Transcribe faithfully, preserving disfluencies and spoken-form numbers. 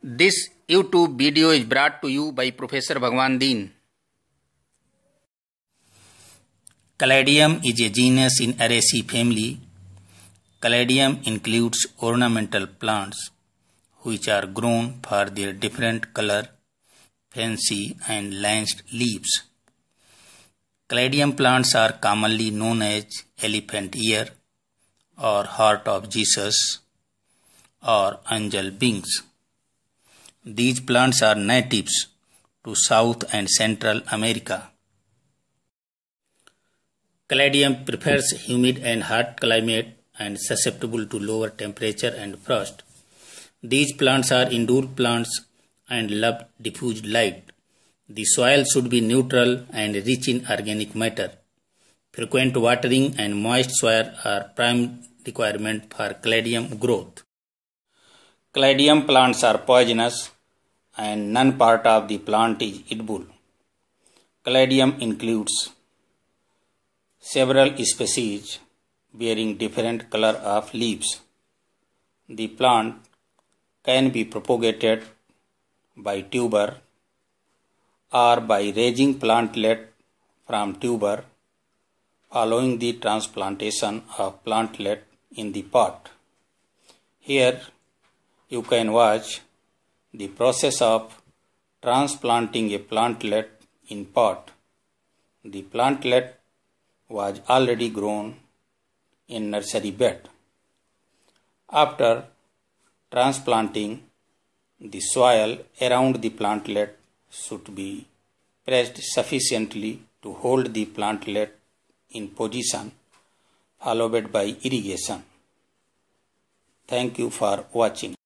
This YouTube video is brought to you by Professor Bhagwan Deen. Caladium is a genus in Araceae family. Caladium includes ornamental plants which are grown for their different color, fancy and lanced leaves. Caladium plants are commonly known as elephant ear or heart of Jesus or angel wings. These plants are natives to South and Central America. Caladium prefers humid and hot climate and susceptible to lower temperature and frost. These plants are indoor plants and love diffuse light. The soil should be neutral and rich in organic matter. Frequent watering and moist soil are prime requirement for caladium growth. Caladium plants are poisonous and none part of the plant is edible. Caladium includes several species bearing different color of leaves. The plant can be propagated by tuber or by raising plantlet from tuber, allowing the transplantation of plantlet in the pot. Here you can watch the process of transplanting a plantlet in pot. The plantlet was already grown in nursery bed. After transplanting, the soil around the plantlet should be pressed sufficiently to hold the plantlet in position, followed by irrigation. Thank you for watching.